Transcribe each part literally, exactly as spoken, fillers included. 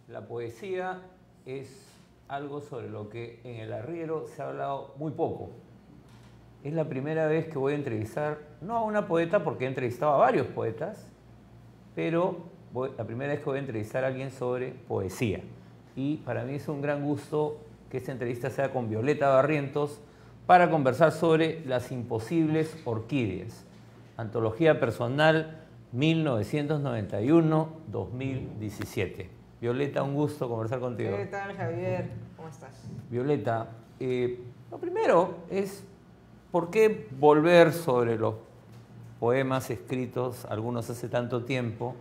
La poesía es algo sobre lo que en el arriero se ha hablado muy poco. Es la primera vez que voy a entrevistar, no a una poeta, porque he entrevistado a varios poetas, pero voy, la primera vez que voy a entrevistar a alguien sobre poesía. Y para mí es un gran gusto que esta entrevista sea con Violeta Barrientos para conversar sobre Las imposibles orquídeas, antología personal mil novecientos noventa y uno a dos mil diecisiete. Violeta, un gusto conversar contigo. ¿Qué tal, Javier? ¿Cómo estás? Violeta, eh, lo primero es, ¿por qué volver sobre los poemas escritos, algunos hace tanto tiempo,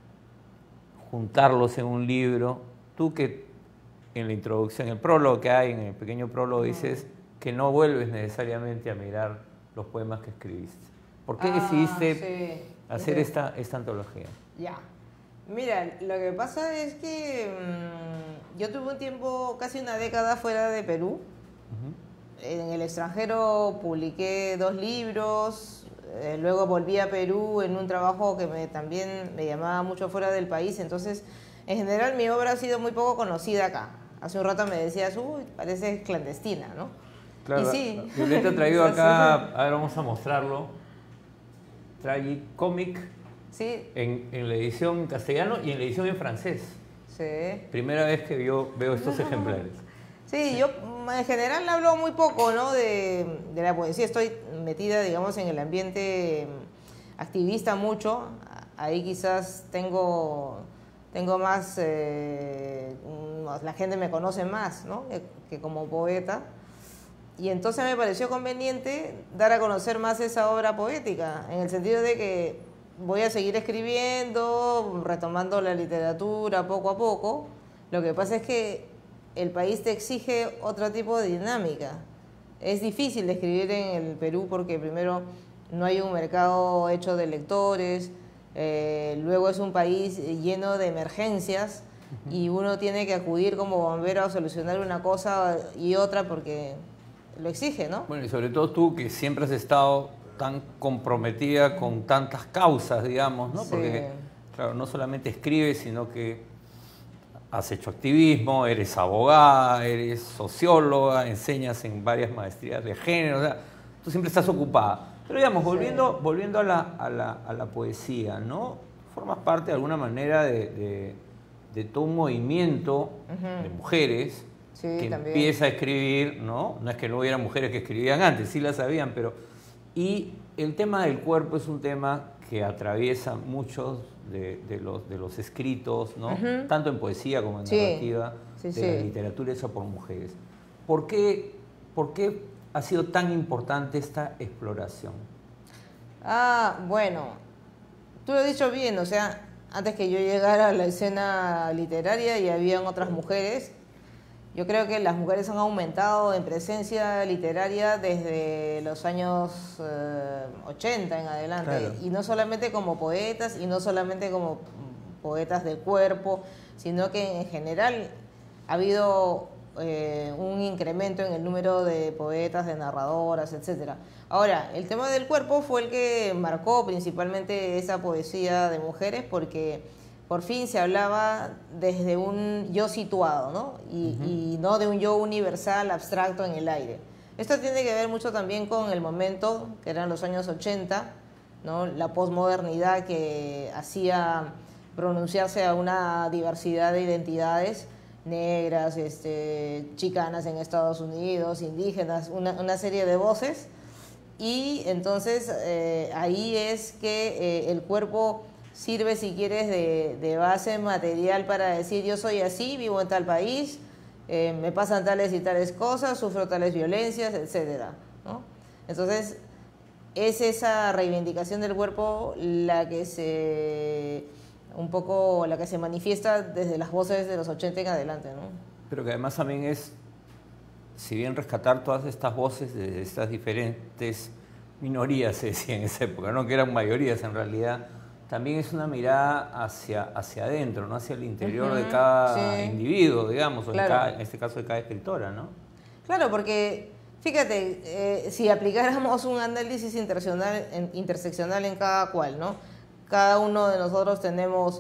juntarlos en un libro? Tú que en la introducción, en el prólogo que hay, en el pequeño prólogo, dices que no vuelves necesariamente a mirar los poemas que escribiste. ¿Por qué ah, decidiste sí. hacer sí. esta, esta antología? Ya. Mira, lo que pasa es que mmm, yo tuve un tiempo, casi una década fuera de Perú. Uh-huh. En el extranjero publiqué dos libros, eh, luego volví a Perú en un trabajo que me, también me llamaba mucho fuera del país. Entonces, en general, mi obra ha sido muy poco conocida acá. Hace un rato me decías, uy, parece clandestina, ¿no? Claro, y sí. Violeta ha traído acá, a ver, vamos a mostrarlo, trae cómic. Sí. En, en la edición en castellano y en la edición en francés. Sí. Primera vez que yo veo estos ejemplares. Sí, yo en general hablo muy poco, ¿no? de, de la poesía. Estoy metida, digamos, en el ambiente activista mucho. Ahí quizás tengo, tengo más, eh, la gente me conoce más, ¿no? que, que como poeta. Y entonces me pareció conveniente dar a conocer más esa obra poética, en el sentido de que voy a seguir escribiendo, retomando la literatura poco a poco. Lo que pasa es que el país te exige otro tipo de dinámica. Es difícil escribir en el Perú porque primero no hay un mercado hecho de lectores, eh, luego es un país lleno de emergencias uh-huh. y uno tiene que acudir como bombero a solucionar una cosa y otra porque lo exige, ¿no? Bueno, y sobre todo tú que siempre has estado tan comprometida con tantas causas, digamos, ¿no? Sí. Porque, claro, no solamente escribes, sino que has hecho activismo, eres abogada, eres socióloga, enseñas en varias maestrías de género, o sea, tú siempre estás ocupada. Pero digamos, volviendo, sí. volviendo a, la, a, la, a la poesía, ¿no? Formas parte de alguna manera de, de, de todo un movimiento uh-huh. de mujeres sí, que también. empieza a escribir, ¿no? No es que no hubiera mujeres que escribían antes, sí las sabían, pero... Y el tema del cuerpo es un tema que atraviesa muchos de, de, los, de los escritos, ¿no? Uh-huh. Tanto en poesía como en sí. narrativa, sí, de sí. la literatura hecha por mujeres. ¿Por qué, ¿Por qué ha sido tan importante esta exploración? Ah, bueno, tú lo has dicho bien, o sea, antes que yo llegara a la escena literaria y habían otras mujeres. Yo creo que las mujeres han aumentado en presencia literaria desde los años eh, ochenta en adelante. Claro. Y no solamente como poetas, y no solamente como poetas del cuerpo, sino que en general ha habido eh, un incremento en el número de poetas, de narradoras, etcétera. Ahora, el tema del cuerpo fue el que marcó principalmente esa poesía de mujeres porque... por fin se hablaba desde un yo situado, ¿no? Y, uh-huh. y no de un yo universal, abstracto en el aire. Esto tiene que ver mucho también con el momento, que eran los años ochenta, ¿no? La posmodernidad que hacía pronunciarse a una diversidad de identidades negras, este, chicanas en Estados Unidos, indígenas, una, una serie de voces. Y entonces eh, ahí es que eh, el cuerpo... sirve, si quieres, de, de base material para decir yo soy así, vivo en tal país, eh, me pasan tales y tales cosas, sufro tales violencias, etcétera, ¿no? Entonces, es esa reivindicación del cuerpo la que se, un poco, la que se manifiesta desde las voces de los ochenta en adelante, ¿no? Pero que además también es, si bien rescatar todas estas voces de estas diferentes minorías, se decía en esa época, ¿no? Que eran mayorías en realidad, también es una mirada hacia, hacia adentro, ¿no? Hacia el interior uh-huh. de cada sí. individuo, digamos, o claro. en, cada, en este caso de cada escritora, ¿no? Claro, porque fíjate, eh, si aplicáramos un análisis interseccional en, interseccional en cada cual, ¿no? Cada uno de nosotros tenemos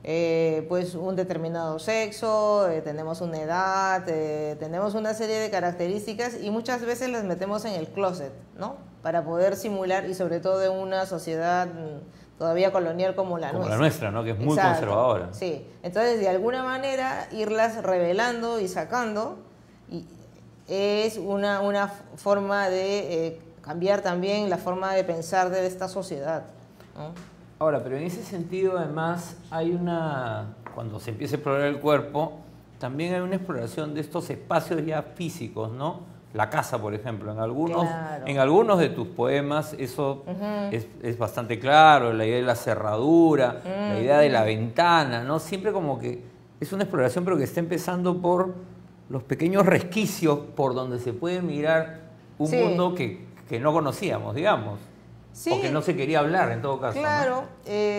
eh, pues un determinado sexo, eh, tenemos una edad, eh, tenemos una serie de características y muchas veces las metemos en el closet, ¿no? Para poder simular, y sobre todo en una sociedad mm, todavía colonial como la como nuestra. la nuestra, ¿no? Que es muy Exacto, conservadora. Sí, entonces de alguna manera irlas revelando y sacando y es una, una forma de eh, cambiar también la forma de pensar de esta sociedad, ¿no? Ahora, pero en ese sentido, además, hay una, cuando se empieza a explorar el cuerpo, también hay una exploración de estos espacios ya físicos, ¿no? La casa, por ejemplo, en algunos, Claro. en algunos de tus poemas eso Ujú. es, es bastante claro, la idea de la cerradura, la idea de la ventana, ¿no? Siempre como que es una exploración, pero que está empezando por los pequeños resquicios por donde se puede mirar un Sí. mundo que, que no conocíamos, digamos. Sí. O que no se quería hablar en todo caso. Claro, ¿no?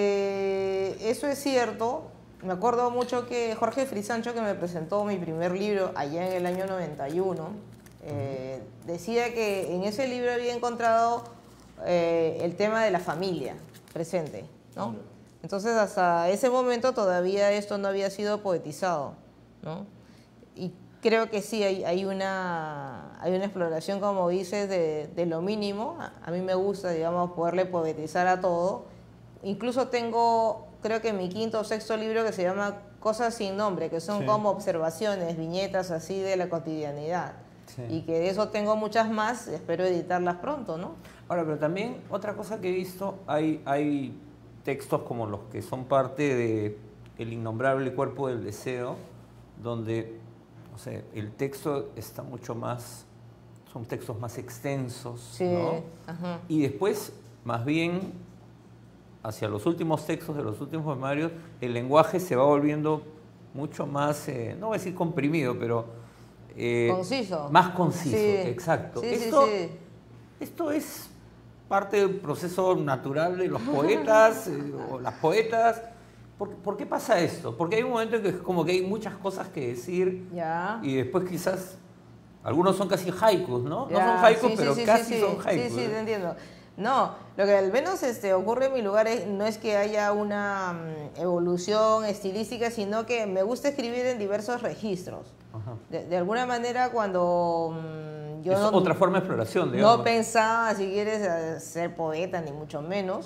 eh, eso es cierto. Me acuerdo mucho que Jorge Frisancho, que me presentó mi primer libro allá en el año noventa y uno, eh, decía que en ese libro había encontrado eh, el tema de la familia presente, ¿no? Entonces hasta ese momento todavía esto no había sido poetizado, ¿no? Y creo que sí, hay, hay, una, hay una exploración, como dices, de, de lo mínimo. A, a mí me gusta, digamos, poderle poetizar a todo. Incluso tengo, creo que mi quinto o sexto libro que se llama Cosas sin nombre, que son Sí. como observaciones, viñetas así de la cotidianidad. Sí. Y que de eso tengo muchas más, espero editarlas pronto, ¿no? Ahora, pero también otra cosa que he visto, hay, hay textos como los que son parte de El innombrable cuerpo del deseo, donde, o sea, el texto está mucho más, son textos más extensos, Sí, ¿no? ajá. Y después, más bien, hacia los últimos textos de los últimos poemarios, el lenguaje se va volviendo mucho más, eh, no voy a decir comprimido, pero... eh, Conciso. Más conciso, Sí. exacto. Sí, sí, esto, sí. esto es parte del proceso natural de los poetas eh, o las poetas. ¿Por, por qué pasa esto? Porque hay un momento en que es como que hay muchas cosas que decir Ya. y después quizás algunos son casi haikus, ¿no? Ya, No son haikus, sí, pero sí, sí, casi sí, son sí. haikus. Sí, sí, ¿eh? te entiendo. No, lo que al menos este, ocurre en mi lugar es, no es que haya una mm, evolución estilística, sino que me gusta escribir en diversos registros. Ajá. De, de alguna manera, cuando mm, yo Es no, otra forma de exploración, digamos. no pensaba, si quieres, eh, ser poeta, ni mucho menos,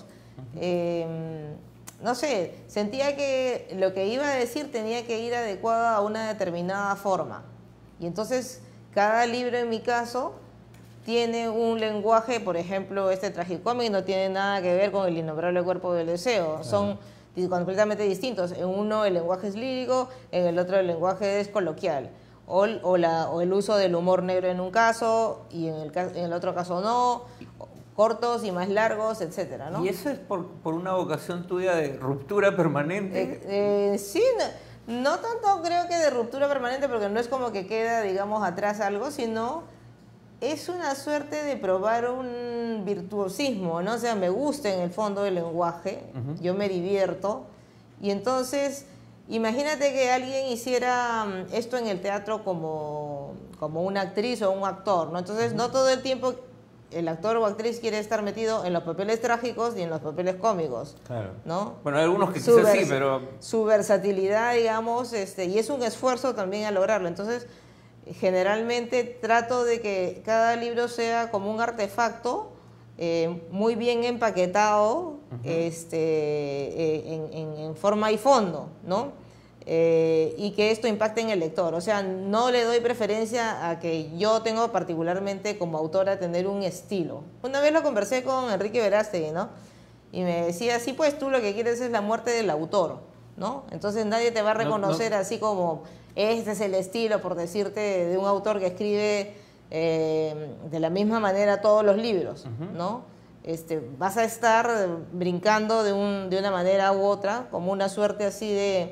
eh, no sé, sentía que lo que iba a decir tenía que ir adecuado a una determinada forma. Y entonces, cada libro, en mi caso, tiene un lenguaje, por ejemplo, este tragicómic no tiene nada que ver con El innombrable cuerpo del deseo. Son di- completamente distintos. En uno el lenguaje es lírico, en el otro el lenguaje es coloquial. O, el- o, la, o el uso del humor negro en un caso y en el, ca- en el otro caso no. Cortos y más largos, etcétera, ¿no? ¿Y eso es por, por una vocación tuya de ruptura permanente? Eh, eh, sí, no, no tanto creo que de ruptura permanente, porque no es como que queda, digamos, atrás algo, sino es una suerte de probar un virtuosismo, ¿no? O sea, me gusta en el fondo el lenguaje, Ujú. yo me divierto, y entonces, imagínate que alguien hiciera mm, esto en el teatro como, como una actriz o un actor, ¿no? Entonces, no todo el tiempo el actor o actriz quiere estar metido en los papeles trágicos y en los papeles cómicos, Claro. ¿no? Bueno, hay algunos que Su quizás sí, vers- pero... Su versatilidad, digamos, este, y es un esfuerzo también a lograrlo. Entonces, generalmente trato de que cada libro sea como un artefacto eh, muy bien empaquetado, este, eh, en, en- en forma y fondo, ¿no? Eh, y que esto impacte en el lector. O sea, no le doy preferencia a que yo tengo particularmente como autora tener un estilo. Una vez lo conversé con Enrique Verástegui, ¿no? Y me decía, sí, pues tú lo que quieres es la muerte del autor, ¿no? Entonces nadie te va a No, no. reconocer así como, este es el estilo, por decirte, de un autor que escribe eh, de la misma manera todos los libros, ¿no? Este, vas a estar brincando de, un, de una manera u otra, como una suerte así de...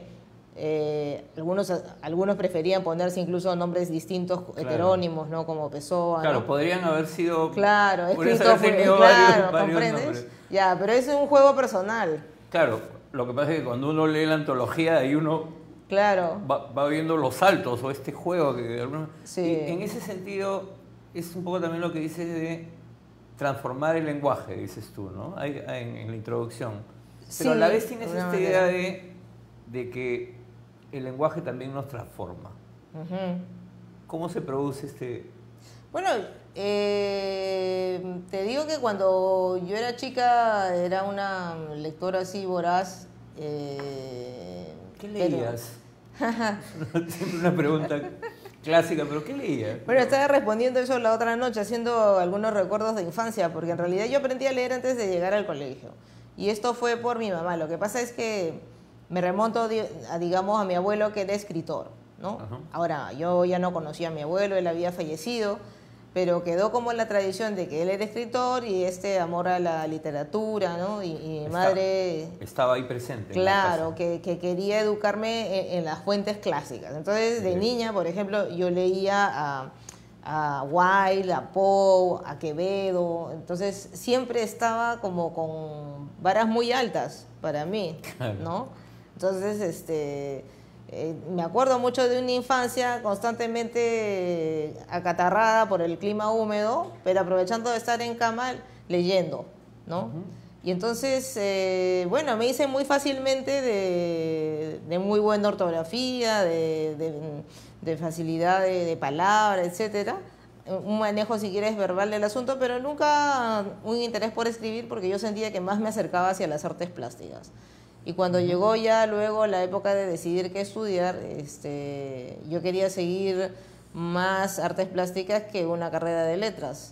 eh, algunos, algunos preferían ponerse incluso nombres distintos, Claro. heterónimos, ¿no? Como Pessoa, Claro, ¿no? podrían haber sido... Claro, podrías escrito, haber tenido claro, varios- varios ¿comprendes? nombres. Ya, pero es un juego personal, Claro, lo que pasa es que cuando uno lee la antología, ahí uno claro. va, va viendo los saltos o este juego que de alguna- Sí. Y en ese sentido es un poco también lo que dices de transformar el lenguaje, dices tú, ¿no? Hay- hay en, en la introducción. Pero Sí, a la vez tienes de una esta manera. idea de de que el lenguaje también nos transforma. Ujú. ¿Cómo se produce este...? Bueno, eh, te digo que cuando yo era chica era una lectora así voraz. Eh, ¿Qué pero- leías? Siempre una pregunta clásica, pero ¿qué leías? Bueno, estaba respondiendo eso la otra noche, haciendo algunos recuerdos de infancia, porque en realidad yo aprendí a leer antes de llegar al colegio. Y esto fue por mi mamá. Lo que pasa es que me remonto, di- a, digamos, a mi abuelo, que era escritor, ¿no? Ajá. Ahora, yo ya no conocía a mi abuelo, él había fallecido, pero quedó como la tradición de que él era escritor y este amor a la literatura, ¿no? Y, y mi Está- madre... Estaba ahí presente. en la Claro, casa. que, que quería educarme en, en las fuentes clásicas. Entonces, de Bien. niña, por ejemplo, yo leía a, a Wilde, a Poe, a Quevedo. Entonces, siempre estaba como con varas muy altas para mí, Claro. ¿no? Entonces, este, eh, me acuerdo mucho de una infancia constantemente eh, acatarrada por el clima húmedo, pero aprovechando de estar en cama leyendo, ¿no? Ujú. Y entonces, eh, bueno, me hice muy fácilmente de, de muy buena ortografía, de, de- de facilidad de, de palabra, etcétera. Un manejo, si quieres, verbal del asunto, pero nunca un interés por escribir, porque yo sentía que más me acercaba hacia las artes plásticas. Y cuando llegó ya luego la época de decidir qué estudiar, este, yo quería seguir más artes plásticas que una carrera de letras.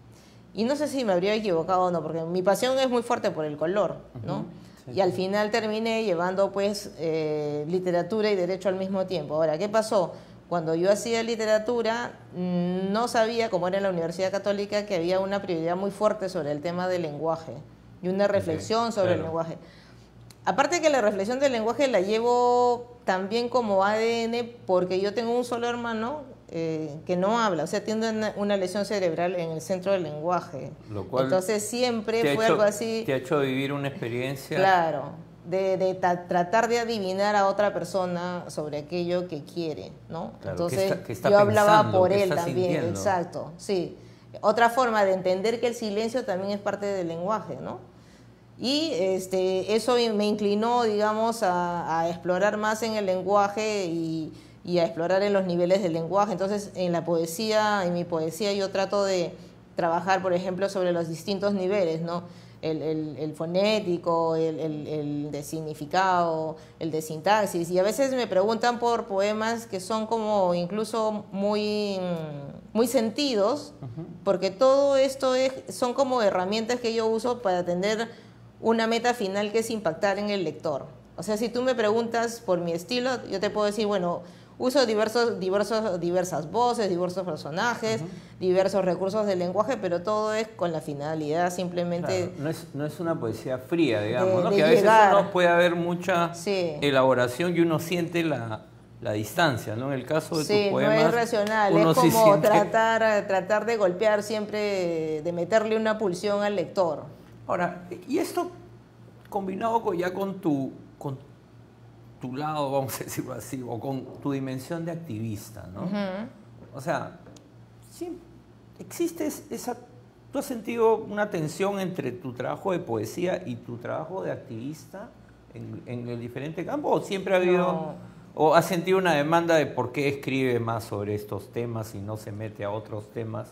Y no sé si me habría equivocado o no, porque mi pasión es muy fuerte por el color, ¿no? Ujú, sí, Y al sí. final terminé llevando pues eh, literatura y derecho al mismo tiempo. Ahora, ¿qué pasó? Cuando yo hacía literatura, mm, no sabía, como era en la Universidad Católica, que había una prioridad muy fuerte sobre el tema del lenguaje y una reflexión sobre el claro. lenguaje. Aparte que la reflexión del lenguaje la llevo también como A D N, porque yo tengo un solo hermano eh, que no habla, o sea, tiene una, una lesión cerebral en el centro del lenguaje. Lo cual Entonces siempre te ha fue hecho- algo así, Te ha hecho vivir una experiencia. claro, de, de ta- tratar de adivinar a otra persona sobre aquello que quiere, ¿no? Claro, Entonces que está- que está yo hablaba pensando, por que él está también, sintiendo. exacto, sí. Otra forma de entender que el silencio también es parte del lenguaje, ¿no? Y este, eso me inclinó, digamos, a, a explorar más en el lenguaje y, y a explorar en los niveles del lenguaje. Entonces, en la poesía, en mi poesía yo trato de trabajar, por ejemplo, sobre los distintos niveles, ¿no? El, el, el fonético, el, el, el de significado, el de sintaxis. Y a veces me preguntan por poemas que son como incluso muy, muy sentidos, porque todo esto es, son como herramientas que yo uso para atender una meta final, que es impactar en el lector. O sea, si tú me preguntas por mi estilo, yo te puedo decir, bueno, uso diversos, diversos, diversas voces, diversos personajes, uh-huh. diversos recursos del lenguaje, pero todo es con la finalidad simplemente... Claro, no, es, no es una poesía fría, digamos, de, ¿no? de Que a veces llegar. uno puede haber mucha sí. elaboración y uno siente la, la distancia, ¿no? En el caso de sí, tus poemas... no es racional, uno es como sí siente... tratar, tratar de golpear siempre, de meterle una pulsión al lector. Ahora, y esto combinado con, ya con tu, con tu lado, vamos a decirlo así, o con tu dimensión de activista, ¿no? Uh-huh. O sea, sí, existe esa... ¿Tú has sentido una tensión entre tu trabajo de poesía y tu trabajo de activista en, en el diferente campo? ¿O siempre ha habido... No. ¿O has sentido una demanda de por qué escribe más sobre estos temas y no se mete a otros temas?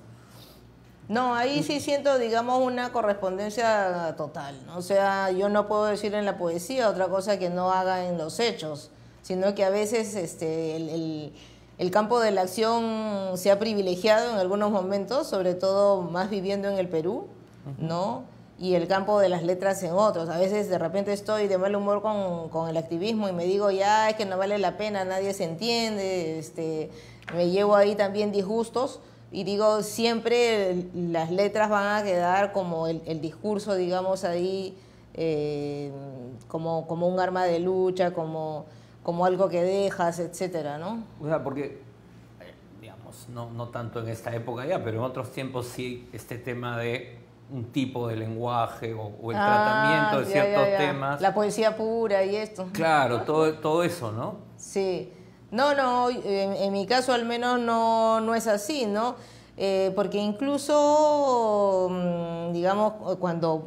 No, ahí sí siento, digamos, una correspondencia total, ¿no? O sea, yo no puedo decir en la poesía otra cosa que no haga en los hechos, sino que a veces este, el, el, el campo de la acción se ha privilegiado en algunos momentos, sobre todo más viviendo en el Perú, ¿no? Y el campo de las letras en otros. A veces de repente estoy de mal humor con, con el activismo y me digo, ya, es que no vale la pena, nadie se entiende, este, me llevo ahí también disgustos. Y digo, siempre las letras van a quedar como el, el discurso, digamos, ahí, eh, como, como un arma de lucha, como, como algo que dejas, etcétera, ¿no? O sea, porque, digamos, no, no tanto en esta época ya, pero en otros tiempos sí, este tema de un tipo de lenguaje o, o el ah, tratamiento de ya, ciertos ya, ya. temas. La poesía pura y esto. Claro, todo, todo eso, ¿no? Sí. No, no, en, en mi caso al menos no, no es así, ¿no? Eh, porque incluso, digamos, cuando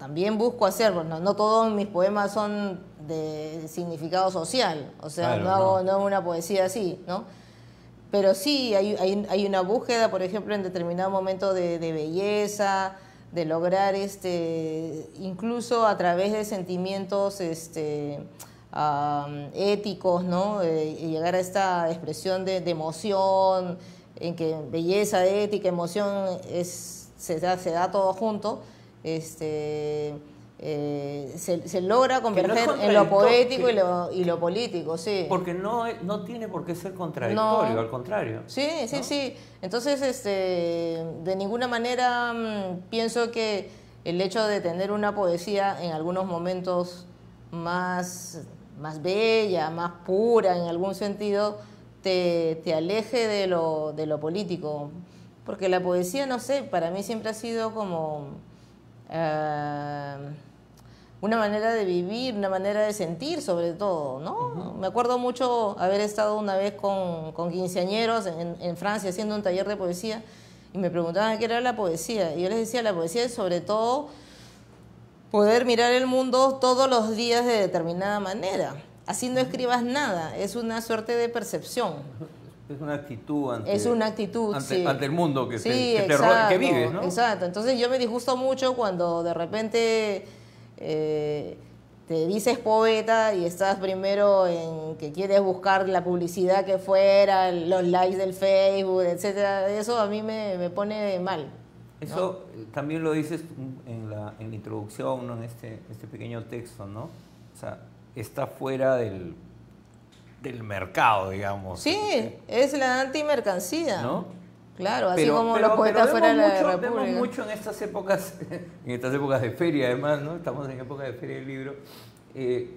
también busco hacer, no, no todos mis poemas son de significado social, o sea, Claro, no hago no. no una poesía así, ¿no? Pero sí, hay, hay, hay una búsqueda, por ejemplo, en determinado momento de, de belleza, de lograr, este, incluso a través de sentimientos este, um, éticos, ¿no? Eh, y llegar a esta expresión de, de emoción, en que belleza, ética, emoción es, se, da, se da todo junto, este, eh, se, se logra converger es en lo contradictor- poético que- y lo, y lo político, sí. Porque no, es- no tiene por qué ser contradictorio, No. al contrario. Sí, sí, ¿no? sí. Entonces, este, de ninguna manera mm, pienso que el hecho de tener una poesía en algunos momentos más, más bella, más pura en algún sentido, te, te aleje de lo, de lo político. Porque la poesía, no sé, para mí siempre ha sido como eh, una manera de vivir, una manera de sentir sobre todo, ¿no? Uh-huh. Me acuerdo mucho haber estado una vez con, con quinceañeros en, en Francia haciendo un taller de poesía y me preguntaban qué era la poesía. Y yo les decía, la poesía es sobre todo poder mirar el mundo todos los días de determinada manera. Así no escribas nada, es una suerte de percepción. Es una actitud ante, es una actitud, ante, sí. ante el mundo que, sí, te, que, exacto, te ro- que vives, ¿no? Exacto. Entonces yo me disgusto mucho cuando de repente eh, te dices poeta y estás primero en que quieres buscar la publicidad que fuera, los likes del Facebook, etcétera. Eso a mí me, me pone mal. Eso ¿no? También lo dices en la, en la introducción, ¿no? En este, este pequeño texto, ¿no? O sea, está fuera del, del mercado, digamos. Sí, es la antimercancía. ¿No? Claro, así pero, como pero, los poetas pero fuera de la mucho, República. Vemos mucho en estas épocas, en estas épocas de feria además, ¿no? Estamos en época de feria del libro, eh,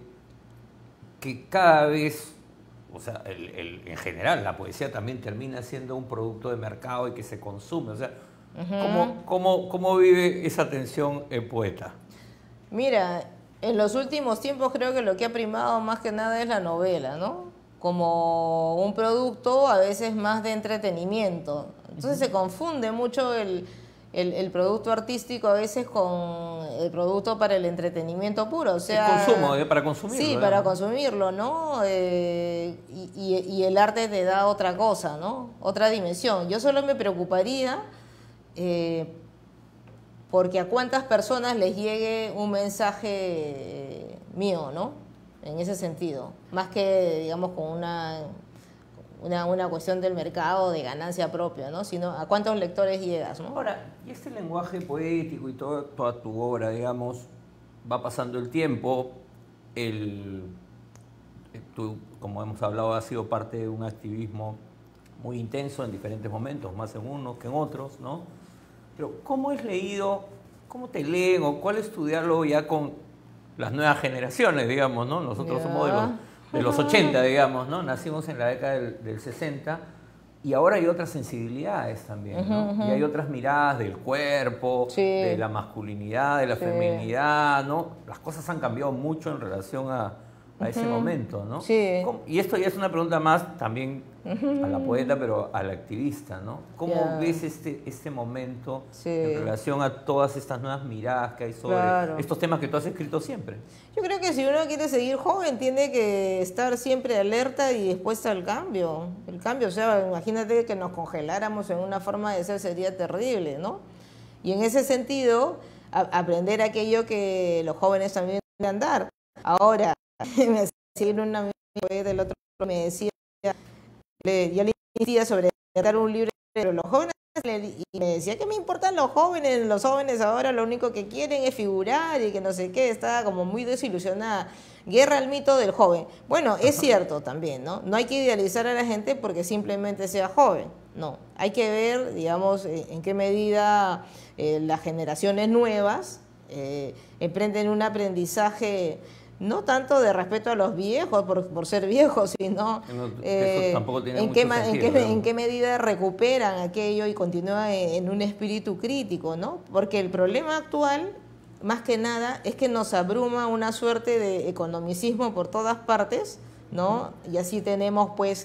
que cada vez, o sea, el, el, en general la poesía también termina siendo un producto de mercado y que se consume, o sea, uh-huh. ¿cómo, cómo, ¿cómo vive esa tensión el poeta? Mira, en los últimos tiempos creo que lo que ha primado más que nada es la novela, ¿no? Como un producto a veces más de entretenimiento. Entonces uh-huh. se confunde mucho el, el, el producto artístico a veces con el producto para el entretenimiento puro. O sea, el consumo, ¿eh? Para consumirlo. Sí, ¿eh? para consumirlo, ¿no? Eh, y, y, y el arte te da otra cosa, ¿no? Otra dimensión. Yo solo me preocuparía eh, porque a cuántas personas les llegue un mensaje eh, mío, ¿no? En ese sentido, más que, digamos, con una, una, una cuestión del mercado, de ganancia propia, ¿no? Sino a cuántos lectores llegas, ¿no? Ahora, y este lenguaje poético y todo, toda tu obra, digamos, va pasando el tiempo, el, tú, como hemos hablado, has sido parte de un activismo muy intenso en diferentes momentos, más en unos que en otros, ¿no? Pero, ¿cómo es leído, cómo te leen o cuál es tu diálogo ya con las nuevas generaciones, digamos, ¿no? Nosotros yeah. somos de los, de los ochenta, digamos, ¿no? Nacimos en la década del, del sesenta y ahora hay otras sensibilidades también, ¿no? Uh-huh, uh-huh. Y hay otras miradas del cuerpo, sí. de la masculinidad, de la sí. feminidad, ¿no? Las cosas han cambiado mucho en relación a, a uh-huh. ese momento, ¿no? Sí. ¿Cómo? Y esto ya es una pregunta más también uh-huh. a la poeta, pero a la activista, ¿no? ¿Cómo yeah. ves este, este momento sí. en relación a todas estas nuevas miradas que hay sobre claro. estos temas que tú has escrito siempre? Yo creo que si uno quiere seguir joven, tiene que estar siempre alerta y dispuesta al cambio. El cambio, o sea, imagínate que nos congeláramos en una forma de ser, sería terrible, ¿no? Y en ese sentido, a, aprender aquello que los jóvenes también deben dar. Ahora, me hacía una amiga del otro, me decía, le, yo le insistía sobre dar un libro, pero los jóvenes, y me decía que me importan los jóvenes, los jóvenes ahora lo único que quieren es figurar y que no sé qué, estaba como muy desilusionada. Guerra al mito del joven. Bueno, es cierto también, ¿no? No hay que idealizar a la gente porque simplemente sea joven, no. Hay que ver, digamos, en qué medida eh, las generaciones nuevas eh, emprenden un aprendizaje no tanto de respeto a los viejos por, por ser viejos, sino no, eh, tampoco tiene en, mucho qué, sentido, en, qué, ¿no? en qué medida recuperan aquello y continúan en, en un espíritu crítico, ¿no? Porque el problema actual, más que nada, es que nos abruma una suerte de economicismo por todas partes, ¿no? Y así tenemos, pues,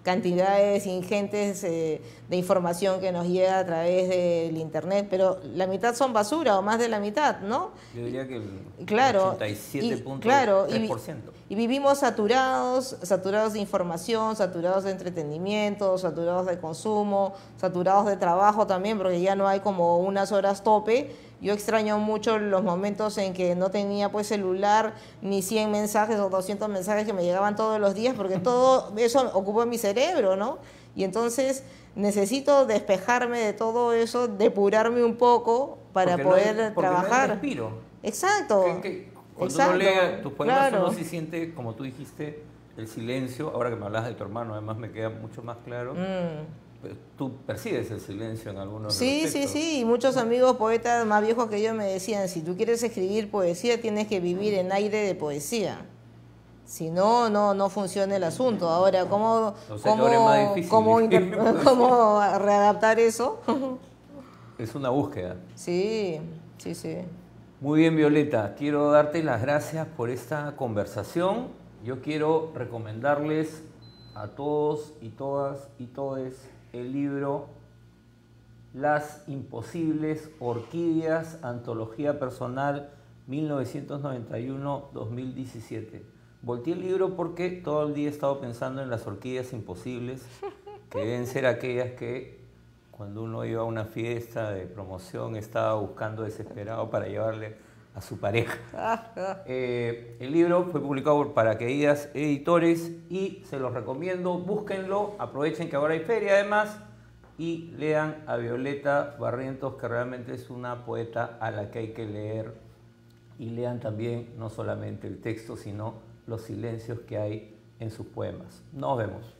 cantidades ingentes eh, de información que nos llega a través del internet, pero la mitad son basura o más de la mitad, ¿no? Yo diría que el Claro, ochenta y siete punto tres por ciento. y, y vivimos saturados, saturados de información, saturados de entretenimiento, saturados de consumo, saturados de trabajo también, porque ya no hay como unas horas tope. Yo extraño mucho los momentos en que no tenía pues celular, ni cien mensajes o doscientos mensajes que me llegaban todos los días, porque todo eso ocupa mi cerebro, ¿no? Y entonces necesito despejarme de todo eso, depurarme un poco para Porque no poder hay- porque trabajar. No hay respiro. Exacto. Que- que cuando Exacto, uno lee tus poemas, claro. uno sí siente, como tú dijiste, el silencio. Ahora que me hablas de tu hermano, además me queda mucho más claro. Mm. Pero tú percibes el silencio en algunos de Sí, los sí, textos. sí. Y muchos amigos poetas más viejos que yo me decían, si tú quieres escribir poesía, tienes que vivir en aire de poesía. Si no, no, no funciona el asunto. Ahora, ¿cómo, O sea, que cómo, ahora es más difícil cómo, vivir inter- en poesía. cómo readaptar eso? Es una búsqueda. Sí, sí, sí. Muy bien, Violeta. Quiero darte las gracias por esta conversación. Yo quiero recomendarles a todos y todas y todes el libro Las Imposibles Orquídeas, Antología Personal mil novecientos noventa y uno a dos mil diecisiete. Volteé el libro porque todo el día he estado pensando en las orquídeas imposibles, que deben ser aquellas que cuando uno iba a una fiesta de promoción estaba buscando desesperado para llevarle a su pareja. Eh, el libro fue publicado por Paracaídas Editores y se los recomiendo, búsquenlo, aprovechen que ahora hay feria además y lean a Violeta Barrientos, que realmente es una poeta a la que hay que leer, y lean también no solamente el texto, sino los silencios que hay en sus poemas. Nos vemos.